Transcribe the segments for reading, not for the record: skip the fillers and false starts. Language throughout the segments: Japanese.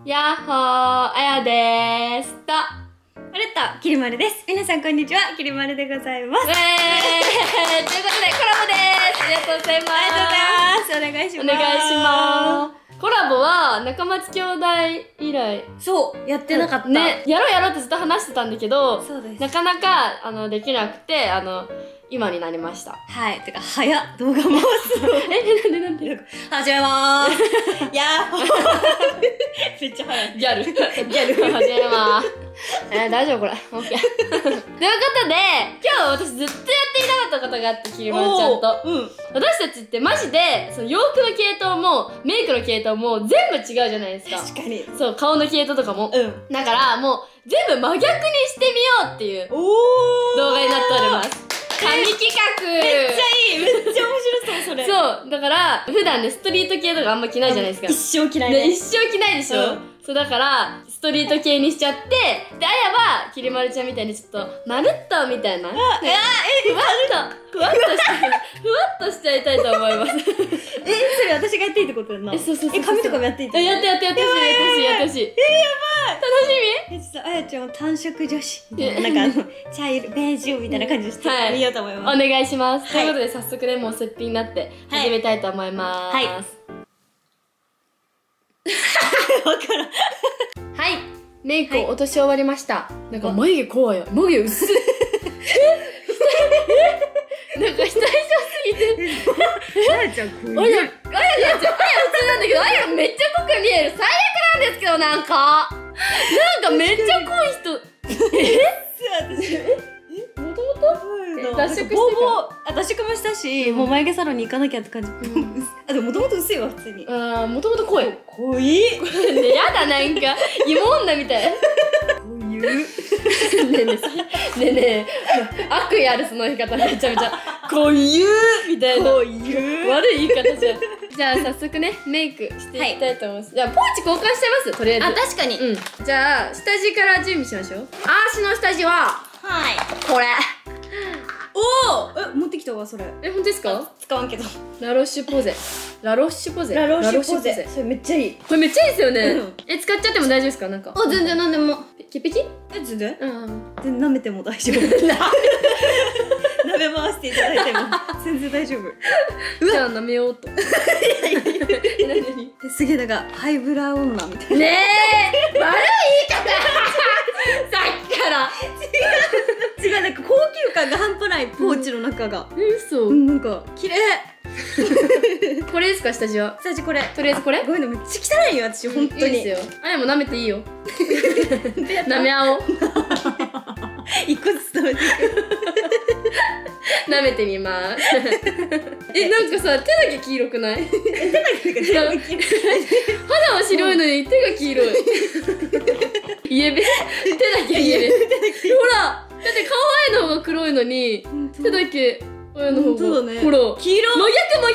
やっほー、あやでーすと、 まるっと、きりまるです。皆さんこんにちは、きりまるでございます。 ということでコラボでーす。ありがとうございます。 ありがとうございます。お願いします。 お願いします。コラボは中町兄弟以来。 そう、やってなかった。 ね、やろうやろうってずっと話してたんだけど、 そうです。 なかなか、できなくて、今になりました。 はい。てか、早っ、動画も。 なんで始めまーす。やーほー。めっちゃ早い。 ギャル。始めまーす。大丈夫これ。オッケー。ということで、今日私ずっとやっていなかったことがあって、きりまるちゃんと。私たちってマジで、その洋服の系統も、メイクの系統も全部違うじゃないですか。 確かに。 そう、顔の系統とかも。だから、もう、全部真逆にしてみようっていう動画になっております。神企画。 めっちゃいい。めっちゃ面白そう、それ。 そう、だから、普段ね、ストリート系とかあんま着ないじゃないですか。 一生着ないね。 一生着ないでしょ。そう、だから、ストリート系にしちゃって、で、あやは、きりまるちゃんみたいにちょっと、まるっとみたいな。ふわっとしちゃいたいと思います。 それ私がやっていいってことやんな。 そう。 髪とかもやっていいってこと？ やってほしい。やってほしい。楽しみ？ ちょっとあやちゃんは単色女子みたいな、なんか茶色、ベージュみたいな感じしてみようと思います。 お願いします。ということで、早速ね、もうすっぴんになって始めたいと思います。 わからん。 はい、メイクを落とし終わりました。なんか眉毛怖いよ。眉毛薄い。なんか下以上すぎて。 あやちゃんこういう。 あや普通なんだけど、あやめっちゃ濃く見える。最悪なんですけど、なんかめっちゃ濃い人。もともと脱色してるから脱色もしたし、もう眉毛サロンに行かなきゃって感じ。あ、でももともと薄いわ、普通に。 もともと濃い。 濃い。 ね、やだ、なんか芋女みたい。 こういう。 ねえ、悪意あるその言い方めちゃめちゃ。こういうみたいな。 こういう。 悪い言い方じゃん。じゃあ早速ね、メイクしていきたいと思います。じゃあポーチ交換しちゃいます、とりあえず。 あ、確かに。 じゃあ、下地から準備しましょう。足の下地は、これ。 おお、持ってきたわ、それ。 本当ですか？ 使わんけど。 ラロッシュポゼ。 ラロッシュポゼ。それめっちゃいい。 これめっちゃいいですよね。使っちゃっても大丈夫ですか？なんか。 あ、全然なんでも。 ピピキ？ 全然？全然舐めても大丈夫。舐め回していただいても全然大丈夫。 じゃあ舐めようと。 すげえなんかハイブラウ女みたいな。 ねえ、悪い言い方。さっきから。 違う、なんか高級感が半端ない、ポーチの中が。 嘘。 なんか綺麗。 これですか、下地は？ 下地これ。 とりあえずこれ？ ごめんね、めっちゃ汚いよ、私、本当に。 いいですよ。あやも舐めていいよ。舐め合おう。 一個ずつ舐めていく。 舐めてみます。なんかさ、手だけ黄色くない？ 手だけ肌は白いのに手が黄色い。イエベ？手だけイエベ。ほら、だって顔の方が黒いのに、手だけ親の方が。ほら、 黄色。 真逆。すごく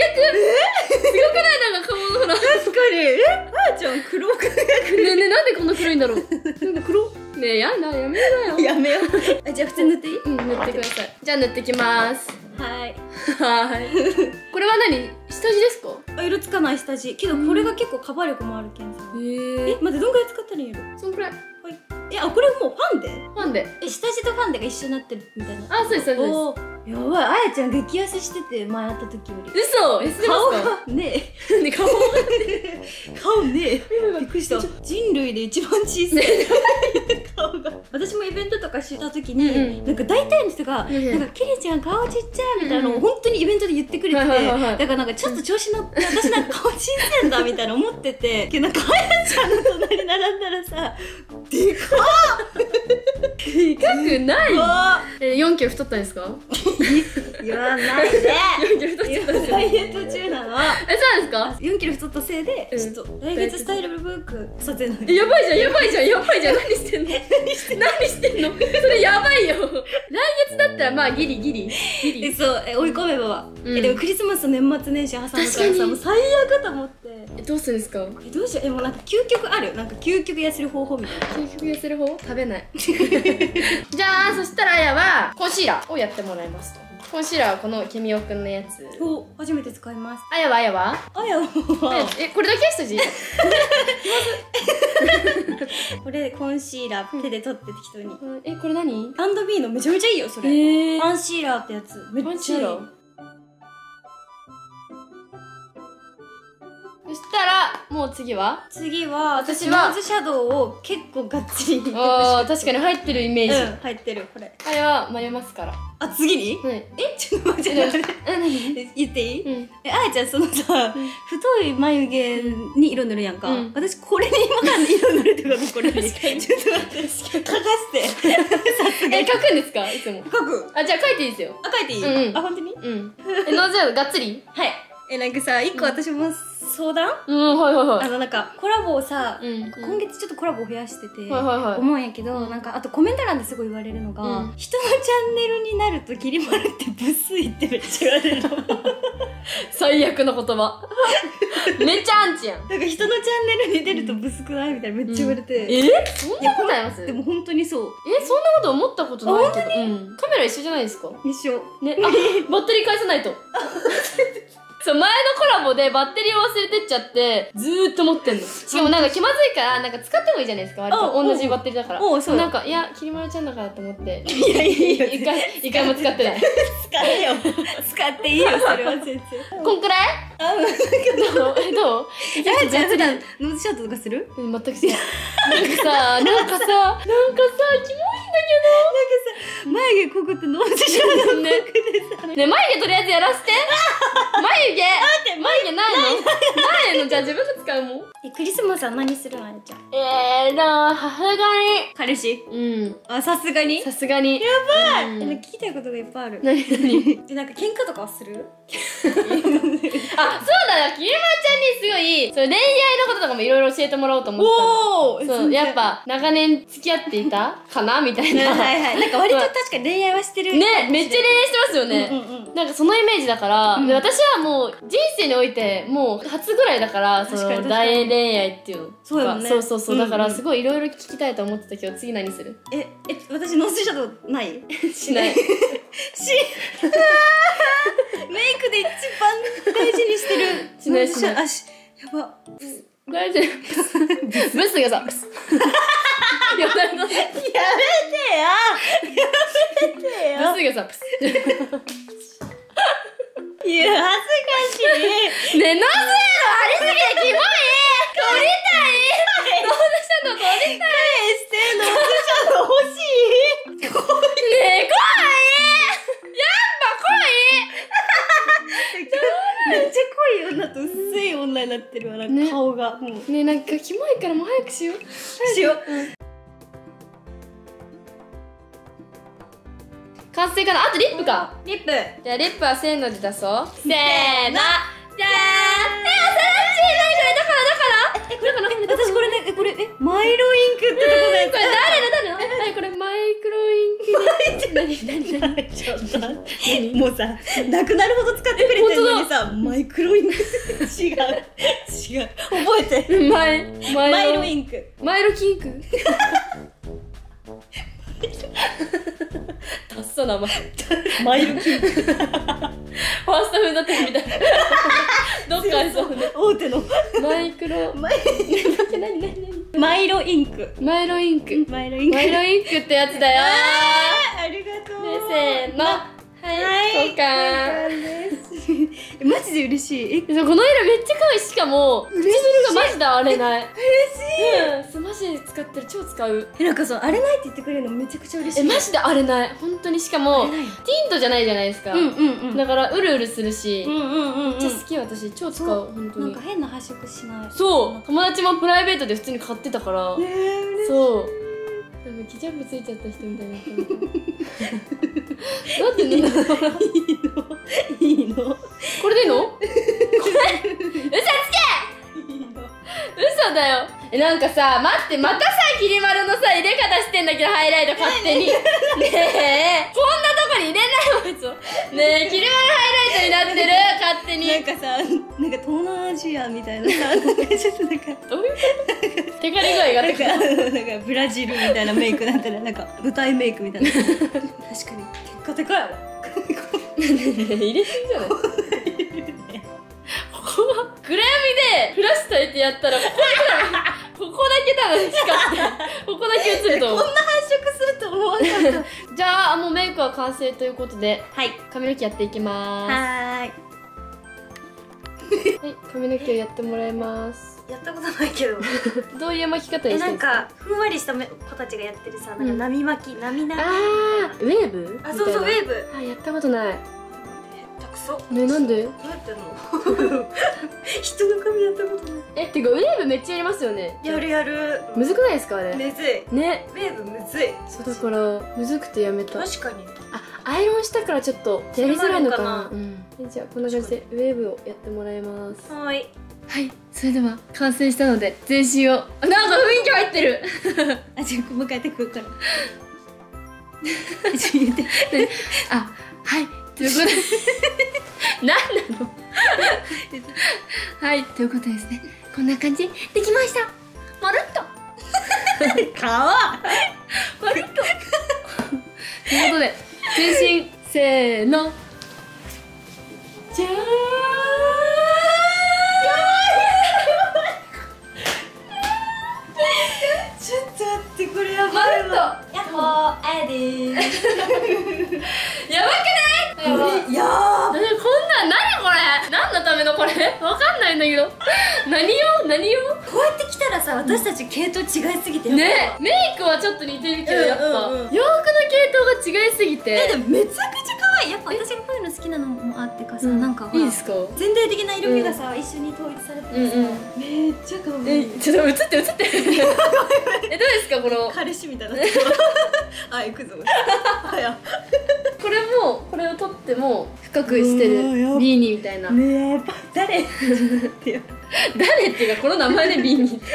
ない？なんか顔のほら。 確かに。あやちゃん黒く。 ねえ、なんでこんな黒いんだろう。なんか黒。ねえ、やめよう。 やめよう。じゃあ普通に塗っていい？ 塗ってください。じゃあ塗ってきます。 はい。 これは何？下地ですか？ 色つかない下地。けどこれが結構カバー力もあるけんさ。待って、どんぐらい使ったらいいの？ そんくらい。 これもうファンデ？ ファンデ。 下地とファンデが一緒になってるみたいな。 あ、そうです。 やばい、あやちゃん激痩せしてて、前会った時より。 嘘？ 顔がねえ。顔ねえ。びっくりした。人類で一番小さい顔が。私もイベントとかした時に、なんか大体の人が、なんかキリちゃん顔ちっちゃいみたいなのを本当にイベントで言ってくれてて、だからなんかちょっと調子乗って、私なんか顔小さいんだみたいな思ってて、けどなんかあやちゃんの隣並んだらさ、でかっ！ でかくない？4キロ太ったんですか？ 言わないで。 4キロ太っちゃったんですよ。 ダイエット中なの。 そうなんですか ？4キロ太ったせいで、ちょっと来月スタイルブック撮影の。 やばいじゃん。何してんの？それやばいよ。来月だったらまあギリ。 そう、追い込めばは。でもクリスマスと年末年始挟むからさ、もう最悪と思って。 どうするんですか？ どうしよう。もうなんか究極ある。なんか究極痩せる方法みたいな。 究極痩せる方？食べない。じゃあ、そしたらあやはコンシーラーをやってもらいますと。コンシーラーはこのケミオくんのやつ。 初めて使います。 あやはあやはこれだけ下地？ これコンシーラー手で取って適当に。 これ何？ アンドビーのめちゃめちゃいいよそれ。ファンシーラーってやつめっちゃいい。 そしたらもう次は私はノーズシャドウを結構がっつり。 あー確かに入ってるイメージ。 入ってるこれ。 あれはマヨマスカラ。 あ、次に？ はい。 ちょっと待って。言っていい？あやちゃんそのさ、太い眉毛に色塗るやんか。私これに今から色塗るってことこれに。ちょっと待って。書かせて。さすがに。 書くんですか？いつも。 書く。 あ、じゃあ書いていいですよ。 あ、書いていい？あ、本当に？ ノーズシャドウがっつり？ はい。なんかさ、一個私も相談？ はいはいはい。 なんかコラボをさ、今月ちょっとコラボを増やしてて思うんやけど、なんかあとコメント欄ですごい言われるのが、人のチャンネルになるときり丸ってブスいってめっちゃ言われるの。 最悪の言葉。めっちゃアンチやん。 なんか人のチャンネルに出るとブスくないみたいなめっちゃ言われて。 そんなことあります？ でも本当にそう。 そんなこと思ったことないけど。カメラ一緒じゃないですか？ 一緒。 ね、バッテリー返さないと。そう、前のコラボでバッテリーを忘れてっちゃって、ずーっと持ってんの。しかもなんか気まずいから、なんか使ってもいいじゃないですか、割と。同じバッテリーだから。なんか、いや、きりまるちゃんだからと思って。いやいいよ。一回も使ってない。 使えよ。使っていいよ、それは全然。 こんくらい？どう？ じゃあ、普段、ノーズシャドウとかする？ 全くしない。なんかさ、キモいんだけど。なんかさ、 眉毛ここってノーズシャドウね。ね、眉毛とりあえずやらせて。眉毛ないの？じゃあ自分が使うもん。 クリスマスは何するの？あやちゃん。 さすがに。彼氏？ あ、さすがに？ さすがに。 やばい！聞きたいことがいっぱいある。 何？ なんか喧嘩とかはする？ あ、そうだよ。きりまるちゃんにすごい、恋愛のこととかもいろいろ教えてもらおうと思ってたの。そう、やっぱ長年付き合っていたかなみたいな。 なんか割と確かに恋愛はしてる。 ね、めっちゃ恋愛してますよね。なんかそのイメージだから、私はもう人生においてもう初ぐらいだから、その大恋愛っていうの。そうよね。そうだからすごいいろいろ聞きたいと思ってたけど、次何する？ 私ノースシャドウない？ しない。 メイクで一番大事にしてる。 しない。 やば。 大丈夫。ブスがさ、やめてや。ブスがさ、 いや、恥ずかしい。 ねえ、ノーズシャドウありすぎてキモい！撮りたい！ノーズシャドウ撮りたい！ 返して、ノーズシャドウ欲しい！ ねえ、怖い！やっぱめっちゃ濃い女と薄い女になってるわ、なんか顔が。 ねえ、なんかキモいからもう早くしよう。完成かな。あとリップか。 リップ。 じゃあリップはせーので出そう。せーの。じゃーん。おさらっち何これだから私これね、これ、マイロインクってとこだよ。 これ誰の何これマイクロインクで。何ちょっと。もうさ、なくなるほど使ってくれてるのにさ、マイクロインク。違う。覚えて。 マイロインク。 マイロキンク。ダッサ名前。 マイロキンク。 ファーストフード店みたいな。どっかありそうね。 大手の。 マイクロ。 マイロインク。 マイロインクってやつだよ。 ありがとう。 せーの。はい、交換。 マジで嬉しい。 この色めっちゃ可愛い。しかも唇がマジで荒れない。嬉しい。マジで使ってる。超使う。 なんかそう荒れないって言ってくれるのめちゃくちゃ嬉しい。 マジで荒れない。本当に。しかもティントじゃないじゃないですか。だからうるうるするし、めっちゃ好き。私超使う。本当に。 なんか変な発色しない。 そう。友達もプライベートで普通に買ってたから。そう。なんかケチャップついちゃった人みたいな。なんでね。 いいの。 これでいいの？これ嘘つけ！嘘だよ。なんかさ、待って、またさ、きり丸のさ、入れ方してんだけど、ハイライト勝手に。ねえ、こんなとこに入れないもん、いつも。ねえ、きり丸ハイライトになってる、勝手に。 なんかさ、なんか東南アジアみたいなさ、なんかちょっとなんか。 どういうこと？テカリ具合がなんかブラジルみたいなメイクなんてなんか舞台メイクみたいな。確かに、結果でかいわ。 入れすぎじゃない？ここは暗闇でフラッシュ焚いてやったらこここだけ多分光ってここだけ映ると思う。 こんな繁殖すると思わなかった。 じゃあもうメイクは完成ということで、 はい、 髪の毛やっていきまはーい。 ーす。はい、髪の毛をやってもらいます。 やったことないけど。 どういう巻き方にしてるんですか？ なんかふんわりした子たちがやってるさ、なんか波巻き、波な。 あー、ウェーブ？ あ、そうそう、ウェーブ。 あ、やったことない。 たくそ。 ね、なんで？ どうやってやるの？人の髪やったことない。 てかウェーブめっちゃやりますよね。 やるやる。 むずくないですかあれ？ むずい。 ね。 ウェーブむずい。 そうだからむずくてやめた。 確かに。 あ、アイロンしたからちょっとやりづらいのかな。 うじゃあこんな感じでウェーブをやってもらいます。 はい。 はい、それでは完成したので全身を、なんか雰囲気入ってる。 あ、じゃあもう一回やってくるから。 あ、はい、ということで何なの？はい、ということですね。こんな感じでできました。まるっと。 かわ。 まるっと。ということで全身せーの。じゃーん。 ちょっと待って、これやばまるっと。 やっほー、あやでーす。 やばくない？ やばい。いやー。 こんなん、何これ？何のためのこれ？わかんないんだけど。何よ？ こうやって来たらさ、私たち系統違いすぎて。 ね、メイクはちょっと似てるけど、やっぱうんうんうん洋服の系統が違いすぎて。 でもめちゃくちゃ可愛い。やっぱ私がこういうの好きなのもあってかさ、なんかいいですか？ 全体的な色味がさ、一緒に統一されててさ、めっちゃ可愛い。 ちょっと映って。どうですかこの？ 彼氏みたいな。あ、行くぞ。早。 これもこれを取っても深くしてるビーニーみたいな。 ねえ、誰？ 誰っていうかこの名前でビーニーって。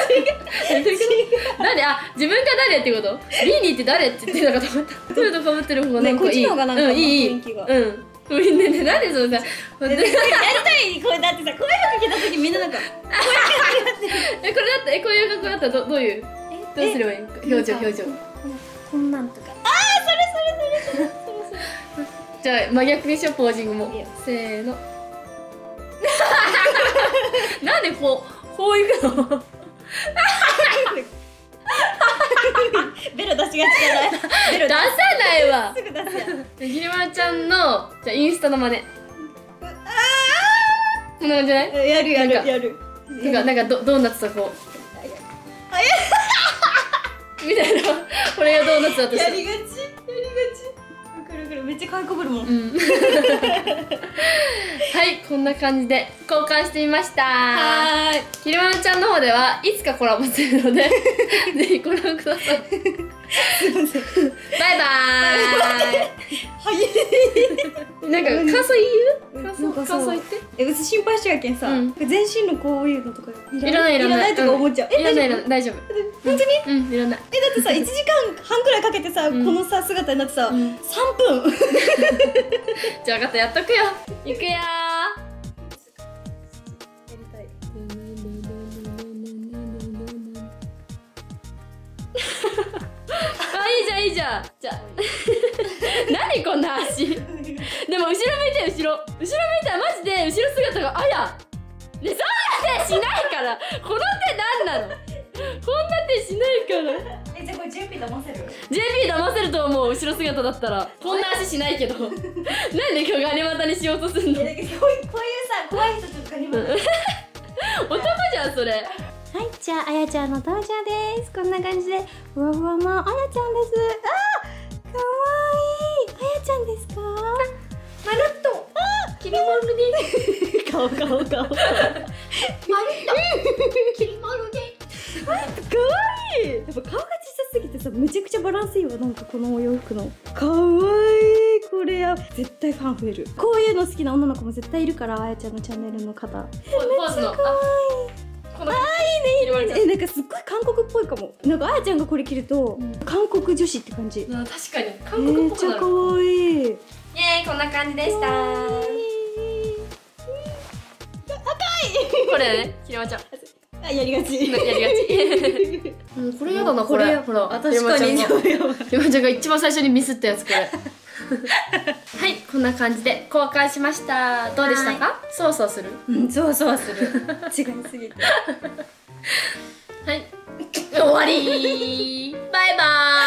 誰？あ、自分が誰ってこと？ビーニーって誰って言ってるのかと思った。フードかぶってる方がなんかいい。 こっちの方がなんかいい。 雰囲気が。 ね、なんでそのさ。 やりたい。これだってさ、こういう服着た時みんななんか。 これだったこういう格好だったらどういう？どうすればいい？表情。 こんなんとか。それ。 じゃあ真逆にしよう、ポージングも。せーの。なんでこういくの？ ベロ出しがちじゃない。ベロ出さないわ。 すぐ出すやん。 ぎりまるちゃんのじゃあインスタの真似。こんな感じじゃない？ やる。 なんかドーナツとこうみたいな。これがドーナツだとして。 やりがち。くるめっちゃ可愛いこぶるもん。 はい、こんな感じで交換してみました。 はーい。 きりまるちゃんの方ではいつかコラボするのでぜひご覧ください。 すいません。 バイバはい。 ーイ。なんか感想言う？感想言って。 うち心配しちゃうけんさ、全身のこういうのとかいらないとか思っちゃう。 いらない大丈夫。 本当に？ いらない。 だってさ、1時間半くらいかけてさ、このさ姿になってさ、3分。 じゃあ分かった、やっとくよ。いくよー。やりたい。あ、いいじゃん。じゃあ何こんな足。でも後ろ向いて、後ろ向いたらマジで後ろ姿があやね、そんな手しないから。この手なんなの？こんな手しないから。 じゃあこれ JP 騙せる？ JP 騙せると思う。後ろ姿だったらこんな足しないけど。なんで今日ガニ股にしようとすんの？ こういうさ、怖い人とかにも男じゃんそれ。 はい、じゃああやちゃんの登場です。こんな感じでふわふわのあやちゃんです。あ、かわいい。あやちゃんですか？まるっと。 きりまるで顔まるっときりまるでかわいい。やっぱ顔が小さすぎてさ、めちゃくちゃバランスいいわ。なんかこのお洋服のかわいい。これや絶対ファン増える。こういうの好きな女の子も絶対いるから、あやちゃんのチャンネルの方。めっちゃかわいい。いいね。なんかすっごい韓国っぽいかも。なんかあやちゃんがこれ着ると、韓国女子って感じ。 確かに韓国っぽくなる。 めっちゃかわいい。 イエーイ、こんな感じでした。これね、ひろまちゃん。 あ、やりがち。 これやだな、これ。ほら、 確かに。 ひろまちゃんが一番最初にミスったやつ、これ。はい、こんな感じで交換しました。どうでしたか？そうそうする？ そうそうする。違いすぎて。 はい終わりバイバーイ。